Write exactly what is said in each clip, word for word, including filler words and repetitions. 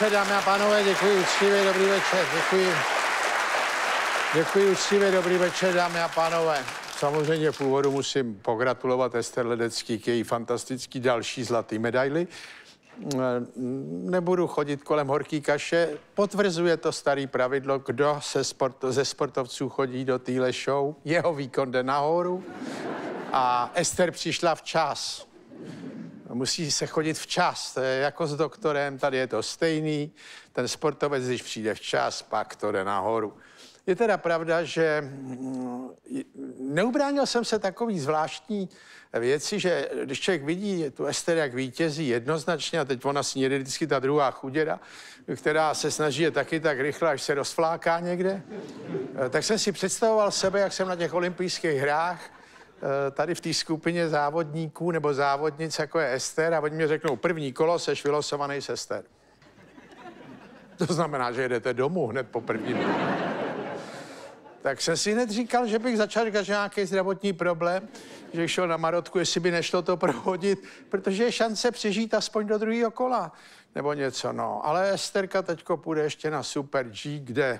večer, dámy a pánové, děkuji úctivě, dobrý večer, děkuji. Děkuji úctivě, dobrý večer, dámy a pánové. Samozřejmě v úvodu musím pogratulovat Ester Ledecký k její fantastický další zlatý medaili. Nebudu chodit kolem horký kaše, potvrzuje to starý pravidlo, kdo se sport, ze sportovců chodí do téhle show, jeho výkon jde nahoru a Ester přišla včas. Musí se chodit včas, to je jako s doktorem, tady je to stejný, ten sportovec, když přijde včas, pak to jde nahoru. Je teda pravda, že neubránil jsem se takový zvláštní věci, že když člověk vidí tu Ester, jak vítězí jednoznačně, a teď ona sníde vždycky ta druhá chuděra, která se snaží je taky tak rychle, až se rozfláká někde, tak jsem si představoval sebe, jak jsem na těch olympijských hrách, tady v té skupině závodníků nebo závodnic, jako je Ester, a oni mi řeknou, první kolo, seš vylosovaný s Ester. To znamená, že jedete domů hned po prvním. Tak jsem si hned říkal, že bych začal říkat, že nějaký zdravotní problém, že šel na Marotku, jestli by nešlo to prohodit, protože je šance přežít aspoň do druhého kola, nebo něco, no. Ale Esterka teďko půjde ještě na Super G, kde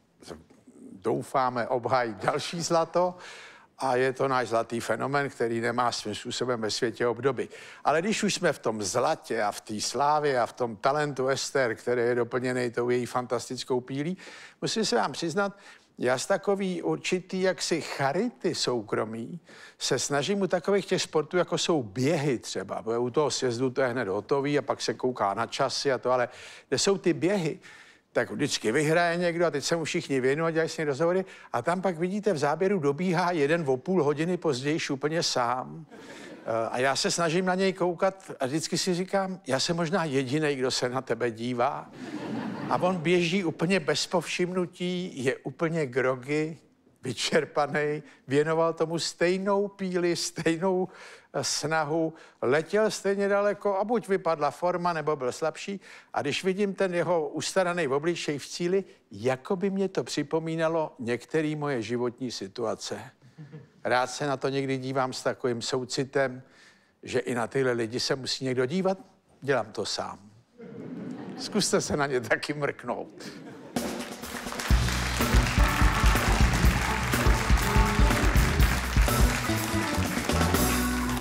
doufáme obhájit další zlato, a je to náš zlatý fenomén, který nemá svým způsobem ve světě obdoby. Ale když už jsme v tom zlatě a v té slávě a v tom talentu Ester, který je doplněný tou její fantastickou pílí, musím se vám přiznat, já z takový určitý jaksi charity soukromí se snažím u takových těch sportů, jako jsou běhy třeba. Bo u toho sjezdu to je hned hotový a pak se kouká na časy a to, ale kde jsou ty běhy, tak vždycky vyhraje někdo a teď se mu všichni věnují a dělají s ním rozhovory a tam pak vidíte v záběru dobíhá jeden o půl hodiny později úplně sám. A já se snažím na něj koukat a vždycky si říkám, já jsem možná jedinej, kdo se na tebe dívá. A on běží úplně bez povšimnutí, je úplně grogy, vyčerpaný, věnoval tomu stejnou píli, stejnou snahu, letěl stejně daleko a buď vypadla forma, nebo byl slabší. A když vidím ten jeho ustaraný obličej v cíli, jako by mě to připomínalo některé moje životní situace. Rád se na to někdy dívám s takovým soucitem, že i na tyhle lidi se musí někdo dívat. Dělám to sám. Zkuste se na ně taky mrknout.